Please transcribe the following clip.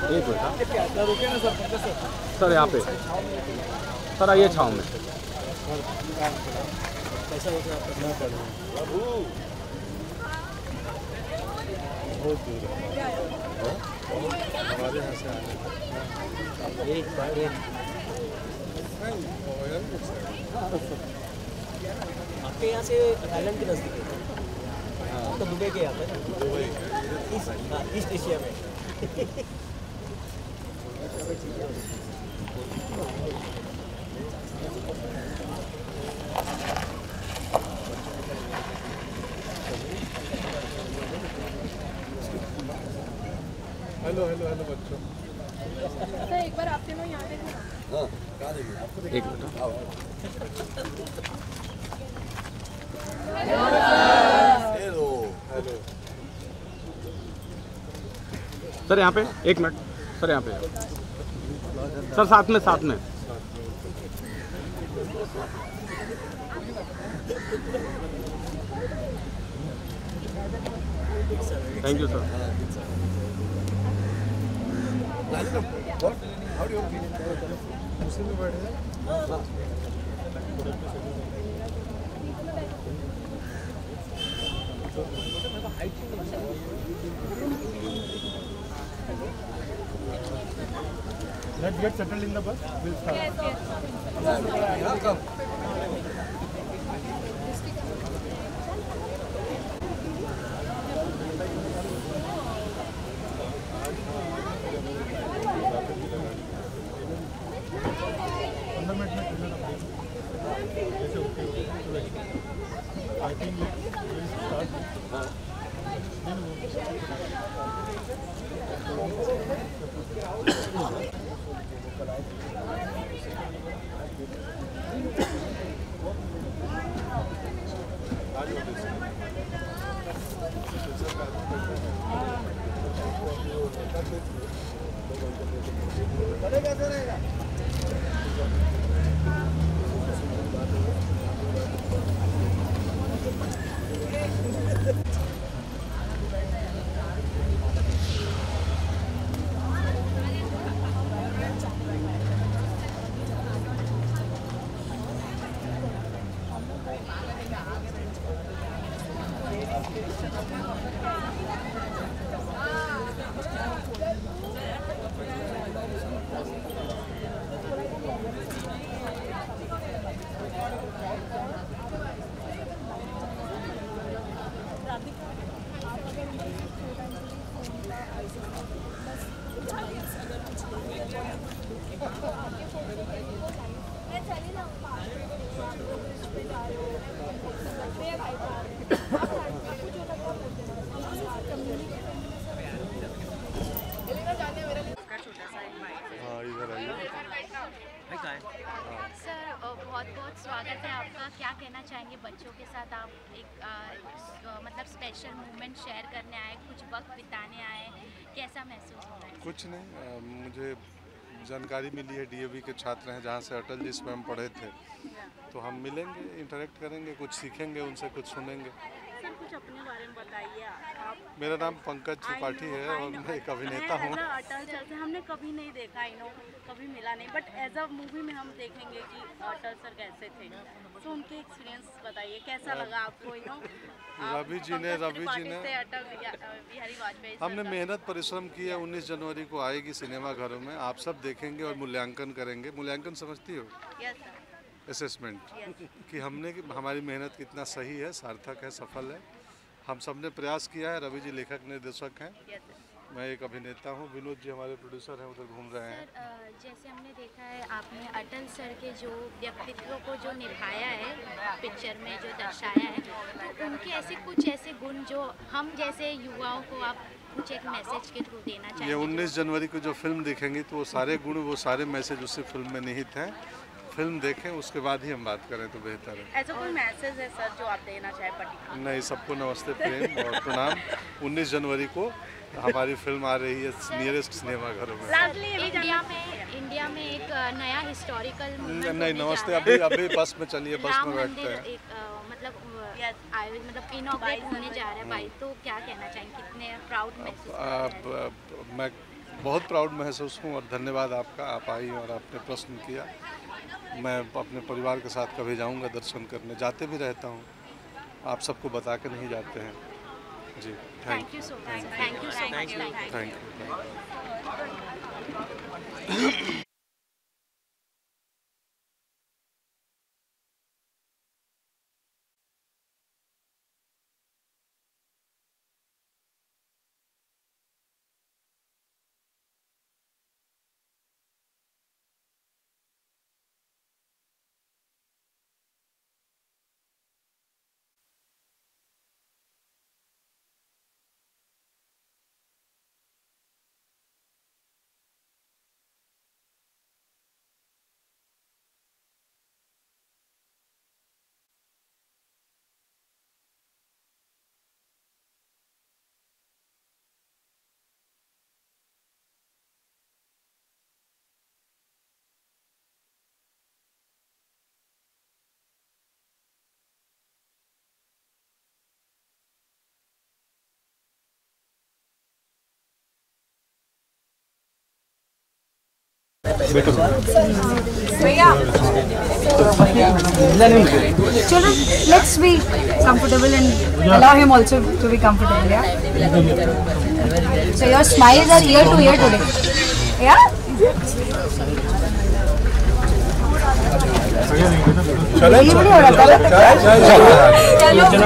एक minute sir, यहाँ पे सर आइए छाँव में। हमारे यहाँ से आपके यहाँ से थाईलैंड के नज़दीक है, तो दुबई के यहाँ पे ईस्ट एशिया में। हेलो हेलो हेलो बच्चों। सर एक बार आप तीनों यहाँ देखो। हाँ कहाँ देंगे आपको? एक मिनट। हेलो हेलो सर यहाँ पे एक मिनट सर, यहाँ पे सर साथ में thank you sir. How do you feel? दूसरे में बैठे हैं? Let's get settled in the bus. We'll start. Welcome. I think we'll start. Sir बहुत बहुत स्वागत है आपका। क्या कहना चाहेंगे बच्चों के साथ? आप एक मतलब स्पेशल मोमेंट शेयर करने आए, कुछ वक्त बिताने आए, कैसा महसूस हो रहा है? कुछ नहीं, मुझे जानकारी मिली है डीएवी के छात्र हैं जहाँ से अटल जी स्वयं पढ़े थे, तो हम मिलेंगे, इंटरेक्ट करेंगे, कुछ सीखेंगे उनसे, कुछ सुनेंगे। सर कुछ अपने बारे में बताइए। आप मेरा नाम पंकज त्रिपाठी है और मैं एक अभिनेता हूँ। अटल सर से हमने कभी नहीं देखा, कभी मिला नहीं, बट एज अ मूवी में हम देखेंगे कि अटल सर कैसे थे, तो उनके एक्सपीरियंस बताइए, कैसा लगा आपको? रवि जी ने अटल बिहारी वाजपेयी हमने मेहनत परिश्रम की है। 19 जनवरी को आएगी सिनेमा घरों में, आप सब देखेंगे और मूल्यांकन करेंगे। मूल्यांकन समझती हो? Yes sir. असेसमेंट कि हमारी मेहनत कितना सही है, सार्थक है, सफल है। हम सब ने प्रयास किया है। रवि जी लेखक निर्देशक हैं, मैं एक अभिनेता हूँ, विनोद जी हमारे प्रोड्यूसर हैं, उधर घूम रहे हैं। सर जैसे हमने देखा है आपने अटल सर के जो व्यक्तित्व को जो निभाया है पिक्चर में, जो दर्शाया है, तो उनके कुछ ऐसे गुण जो हम जैसे युवाओं को आप कुछ एक मैसेज के थ्रू देना चाहिए? ये 19 जनवरी को जो फिल्म देखेंगे तो वो सारे गुण, वो सारे मैसेज उसी फिल्म में निहित हैं। फिल्म देखें, उसके बाद ही हम बात करें तो बेहतर है। ऐसा कोई मैसेज है सर जो आप देना चाहे पर्टिकुलर? नहीं, सबको नमस्ते, प्रेम और प्रणाम। 19 जनवरी को हमारी फिल्म आ रही है नियरेस्ट सिनेमा घरों में। इंडिया में एक नया हिस्टोरिकल नहीं, नमस्ते, अभी बस में चलिए, बस में बैठते हैं। मतलब इनॉग्रेट होने जा रहा है भाई, तो क्या कहना चाहेंगे? कितने प्राउड महसूस? मैं बहुत प्राउड महसूस हूँ और धन्यवाद आपका, आप आई और आपने प्रश्न किया। मैं अपने परिवार के साथ कभी जाऊँगा दर्शन करने, जाते भी रहता हूँ, आप सबको बता के नहीं जाते हैं जी। Thank you so much. Thank you so much. Thank you. Children, let's be comfortable and allow him also to be comfortable, yeah? So your smiles are ear to ear today, yeah? चलो